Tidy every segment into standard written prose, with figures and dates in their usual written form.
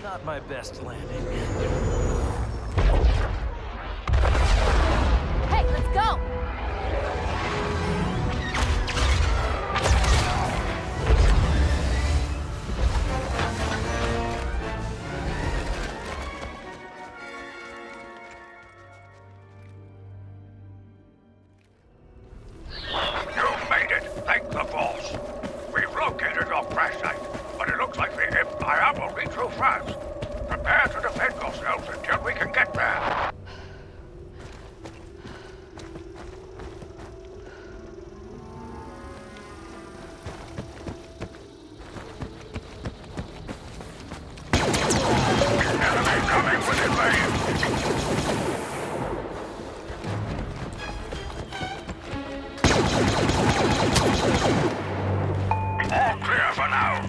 Not my best landing. Hey, let's go! You made it! Thank the boss! We've located your crash site, but it looks like the Empire will be through France. Prepare to defend yourselves until we can get there. Enemy coming within range! All clear for now.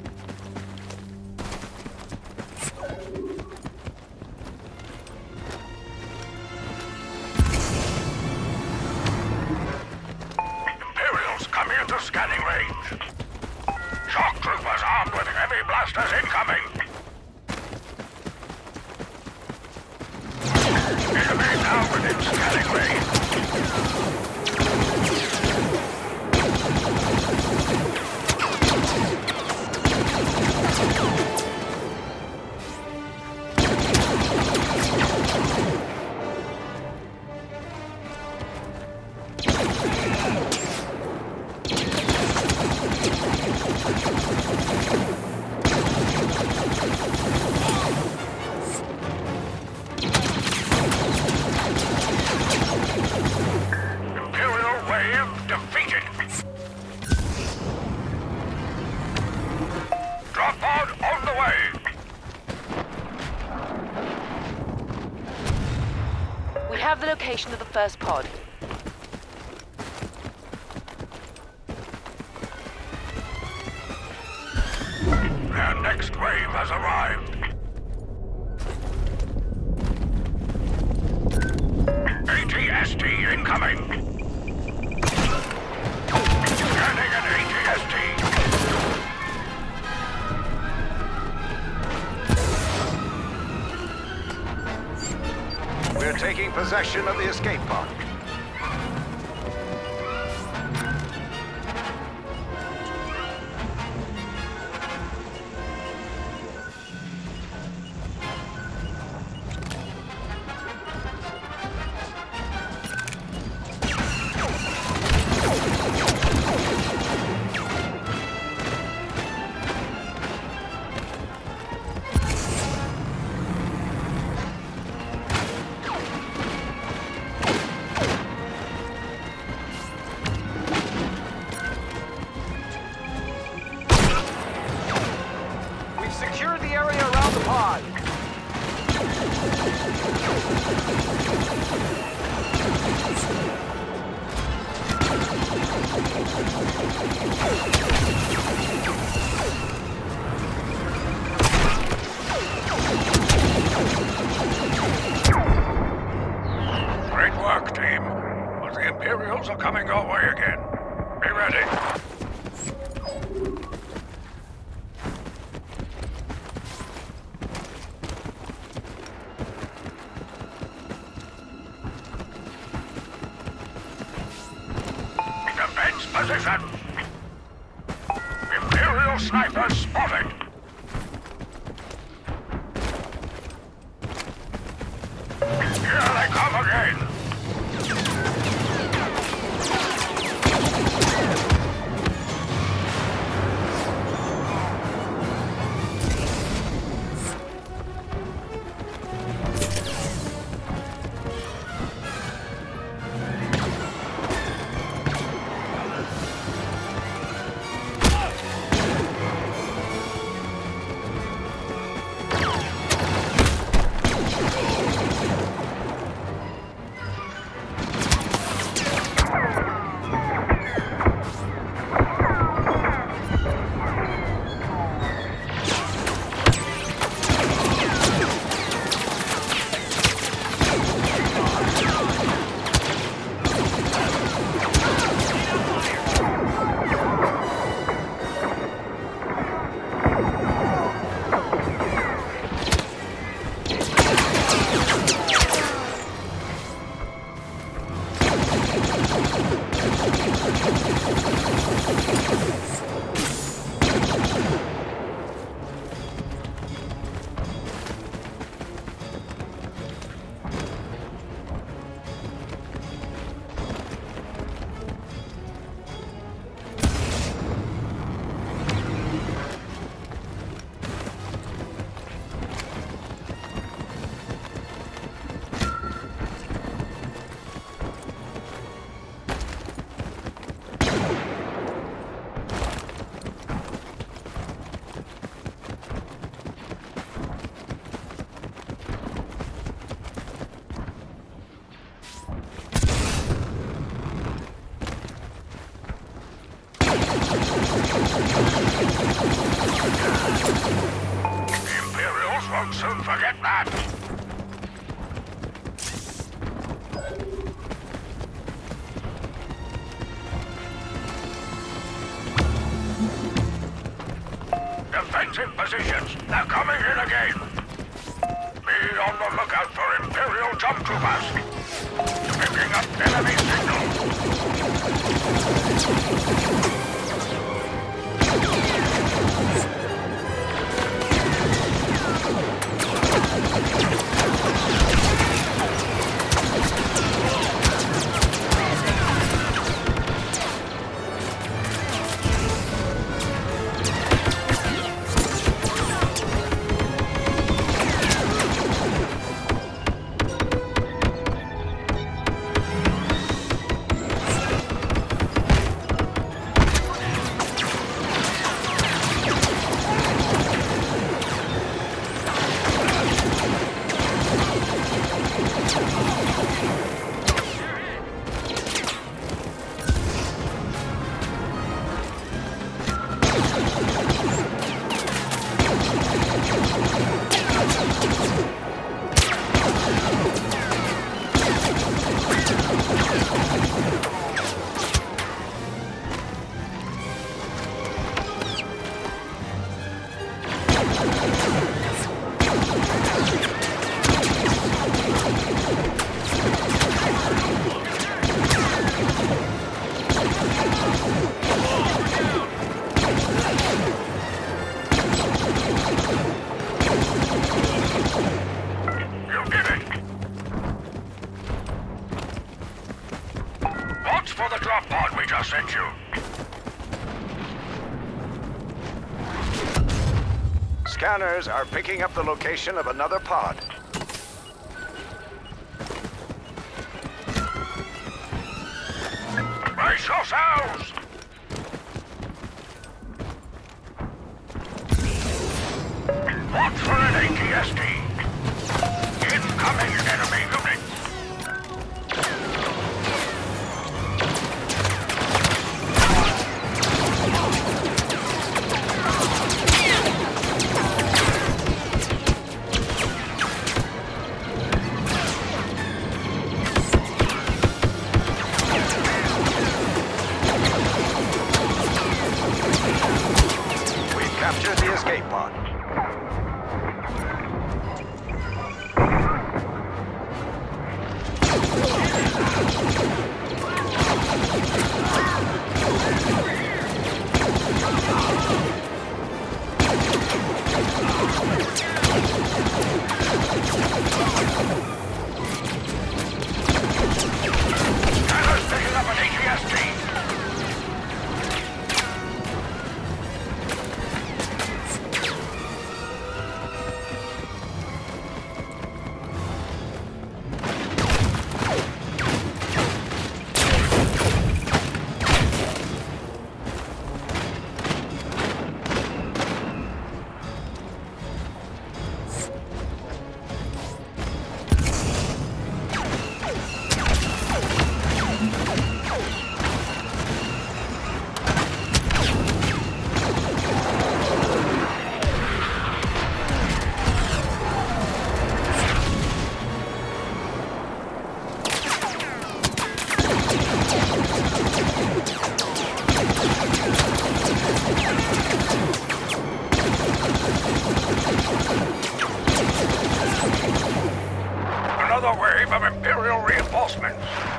Imperials coming into scanning range. Shock troopers armed with heavy blasters incoming. Enemy now within scanning range. Imperial wave defeated. Drop pod on the way. We have the location of the first pod. Their next wave has arrived. ATST incoming. Scanning an ATST. We're taking possession of the escape pod. We've secured the area around the pod. Great work, team. But the Imperials are coming your way again. Be ready. Defense position. Imperial snipers spotted. Here they come again. won't soon forget that. Defensive positions. They're coming in again. Be on the lookout for Imperial jump troopers. Picking up enemy sent you. Scanners are picking up the location of another pod. Brace yourselves! Watch for an ATST. Incoming enemy unit. Capture the escape pod. Tyler's picking up an ATST. Another wave of Imperial reinforcements.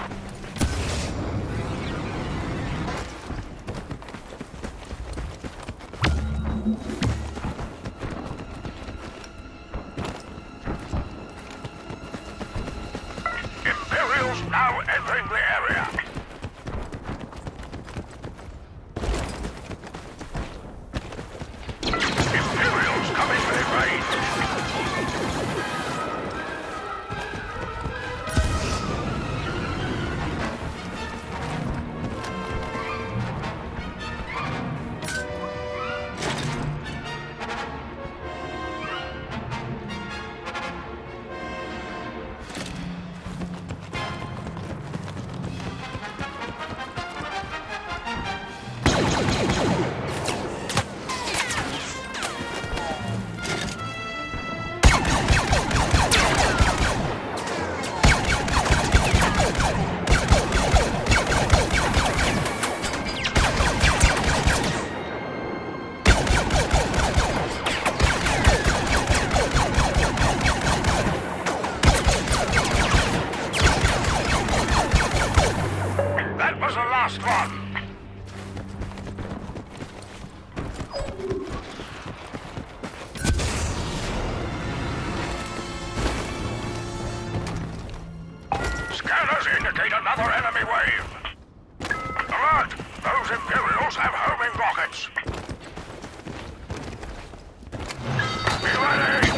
Imperials now entering the area. Imperials coming within range. Markers indicate another enemy wave. Alert! Those Imperials have homing rockets. Be ready!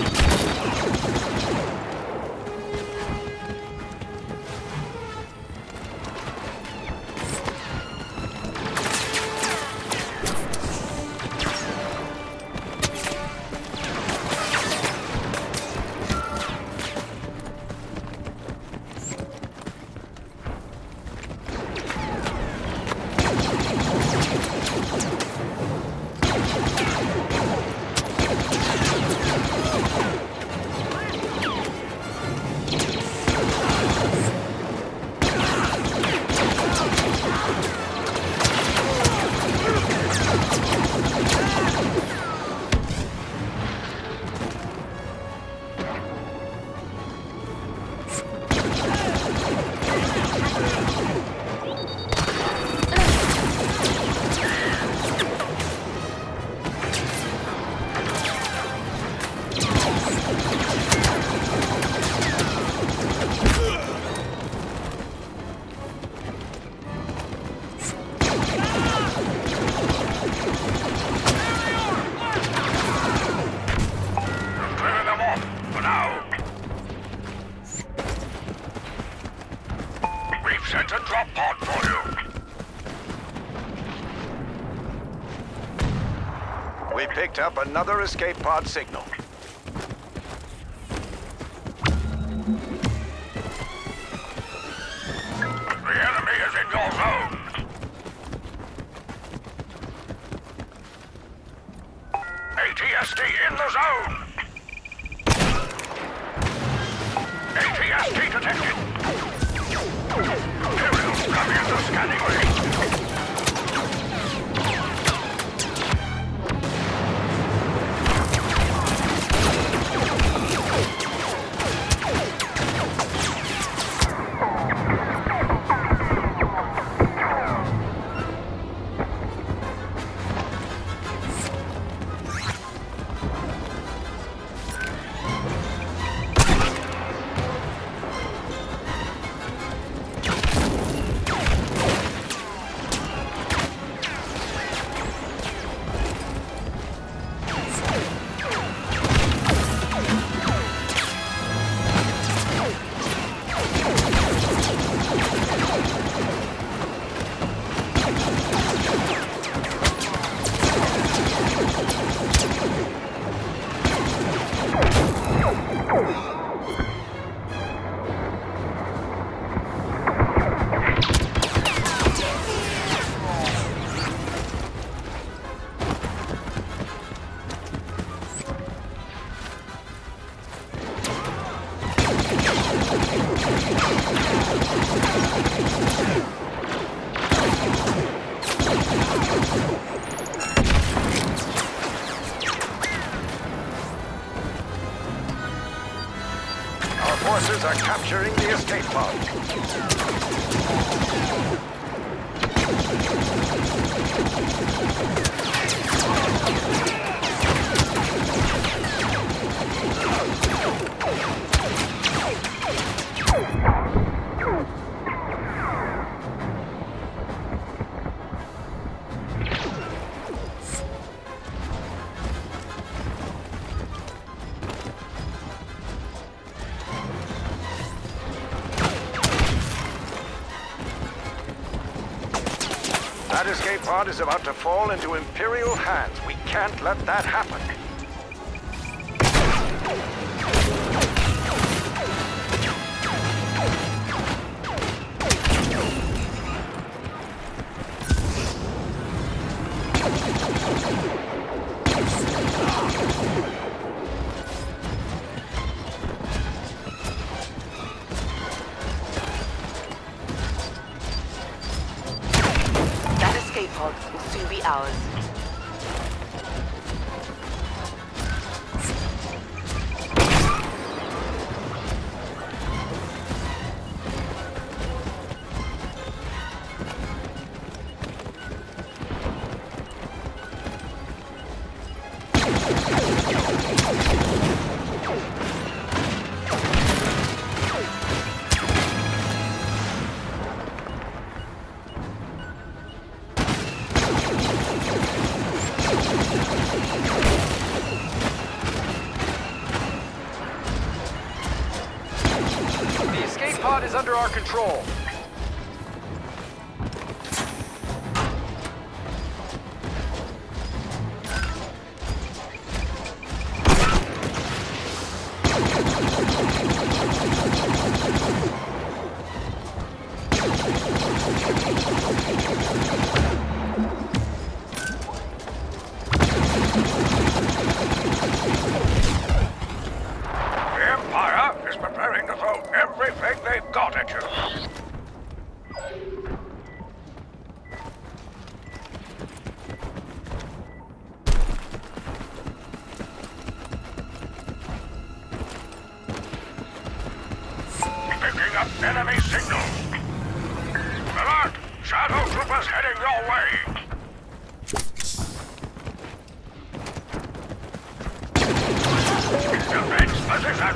Sent a drop pod for you. We picked up another escape pod signal. The enemy is in your zone. ATST in the zone. ATST detected. Imperials coming into scanning range. Forces are capturing the escape pod. That escape pod is about to fall into Imperial hands. We can't let that happen. Pod will soon be ours. under our control. The Empire is preparing to throw everything they've got at you. Picking up enemy signals. Alert! Shadow troopers heading your way. Defense position.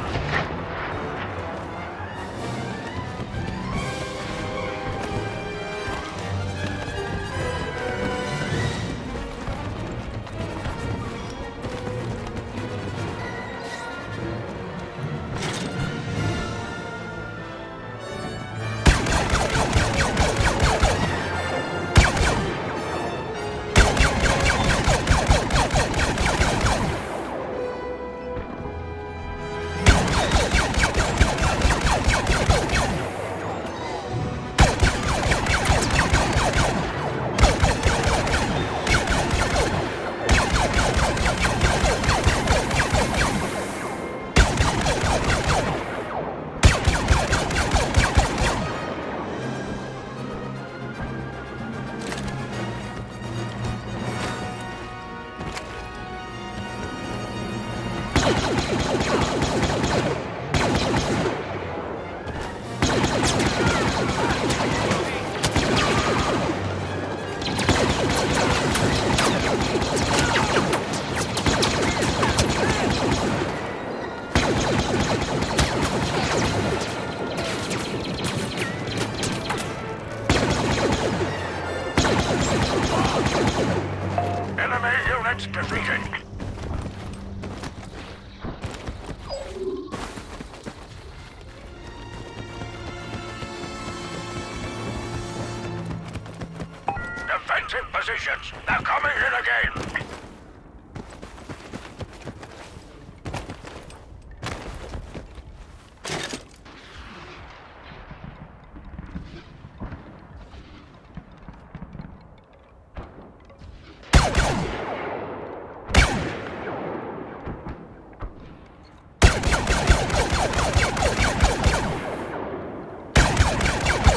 Enemy units defeated. Defensive positions. They're coming in again.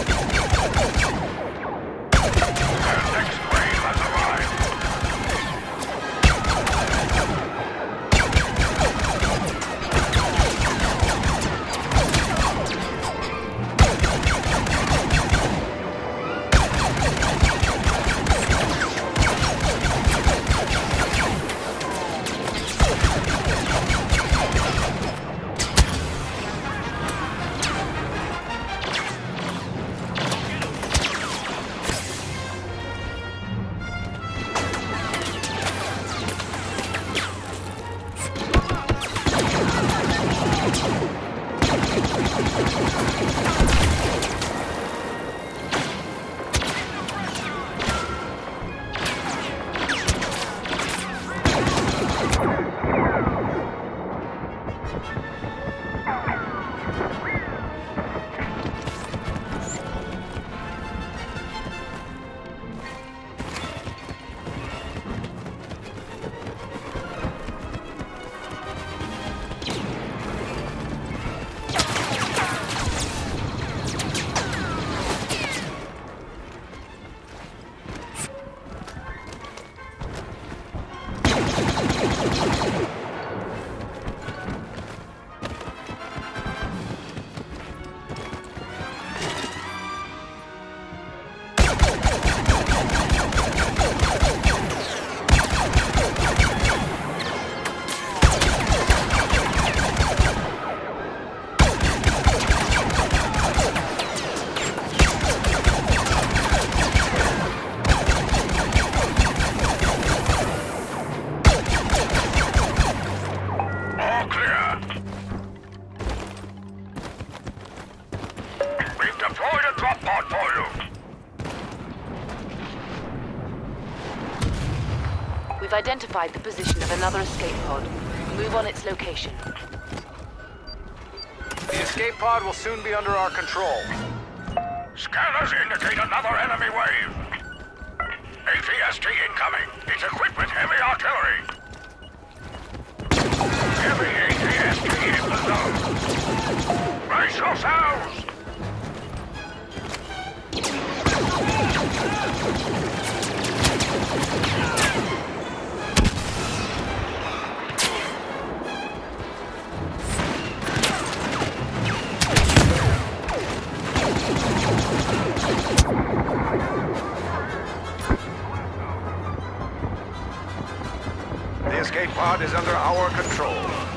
Next wave has arrived. We've identified the position of another escape pod. Move on its location. The escape pod will soon be under our control. Scanners indicate another enemy wave. ATST incoming. It's equipped with heavy artillery. Heavy ATST in the zone. Brace yourselves! The escape pod is under our control.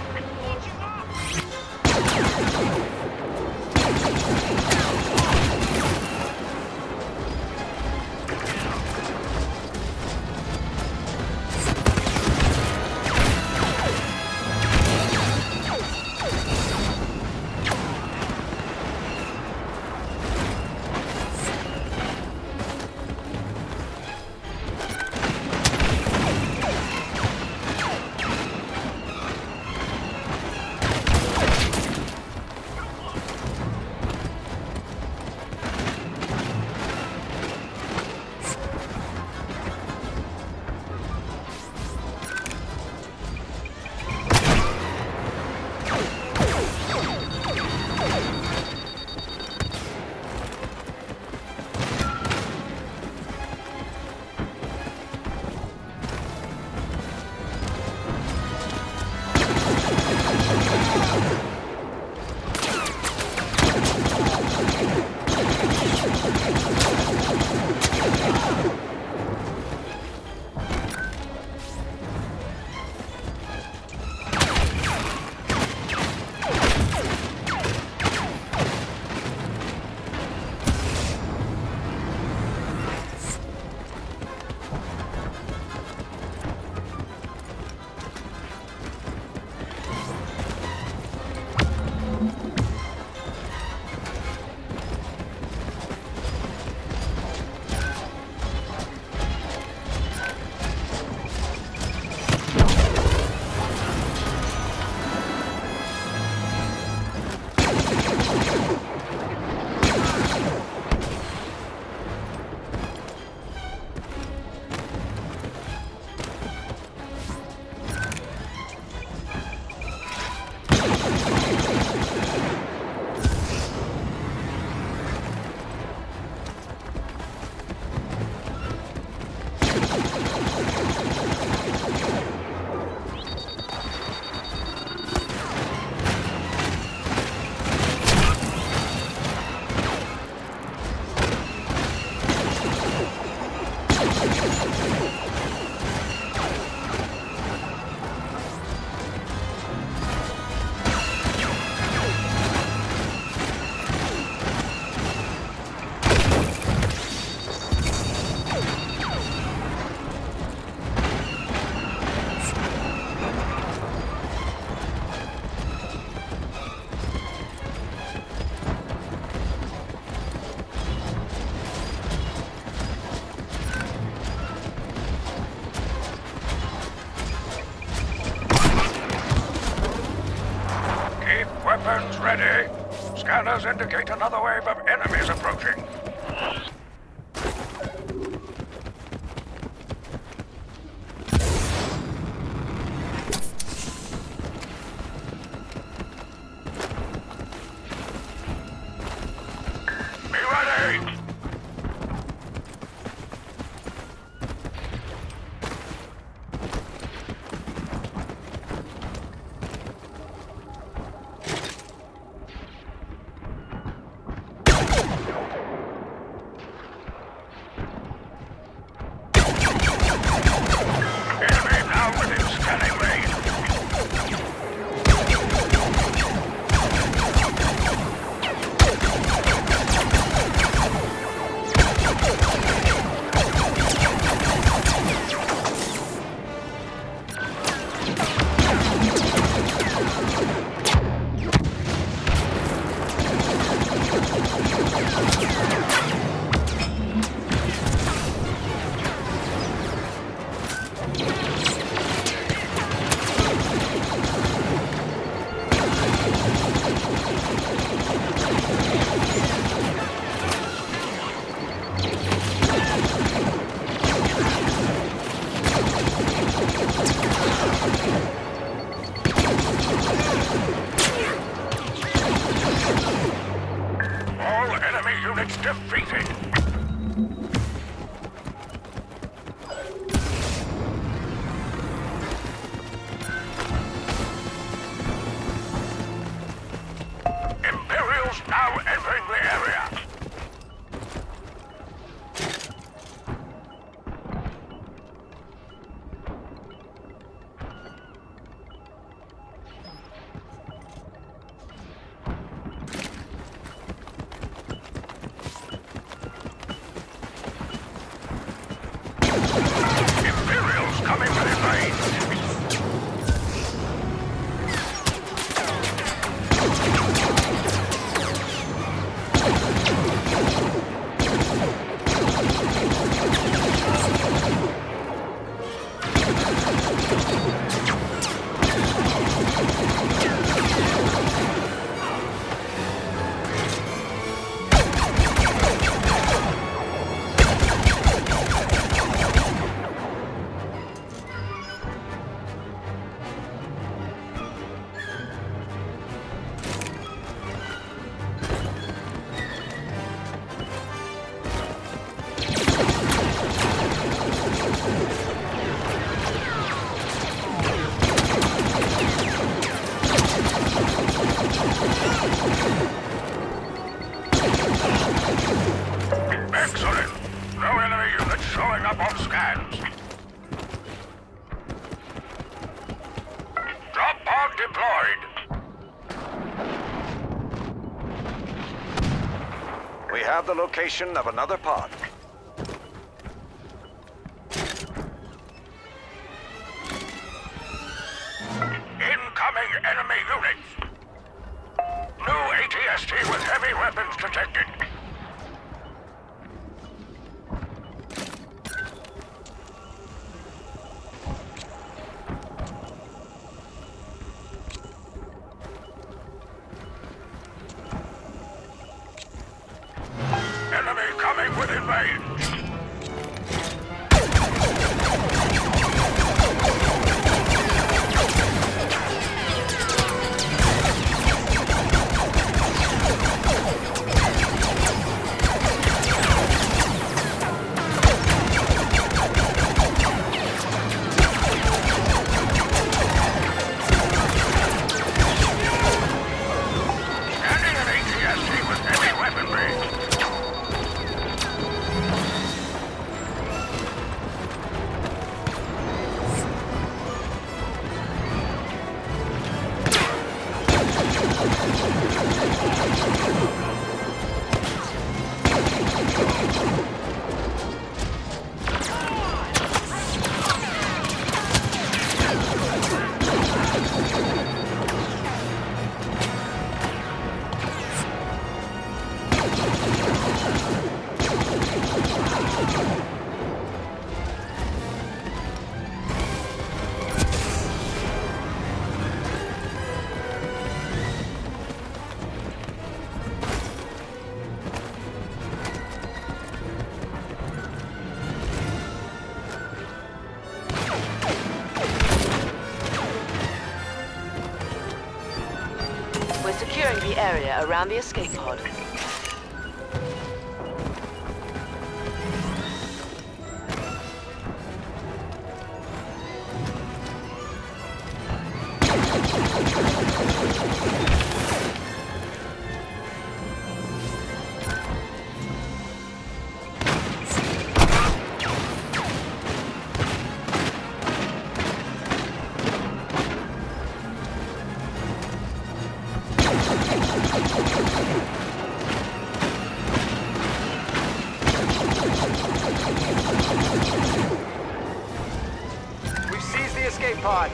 Weapons ready. Scanners indicate another wave of enemies approaching. Be ready! Enemy units defeated. Imperials now entering the area. Imperials coming within range. Excellent! No enemy units showing up on scans. Drop pod deployed. We have the location of another pod. Incoming enemy units. New ATST with heavy weapons detected. Enemy coming within range. Scanning an ATST with heavy weaponry. We're securing the area around the escape pod. We've seized the escape pod.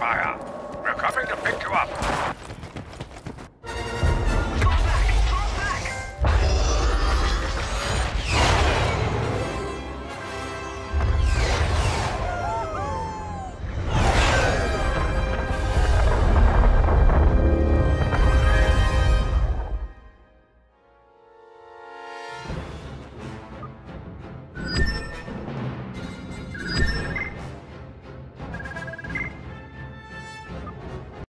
fire. We're coming to pick you up.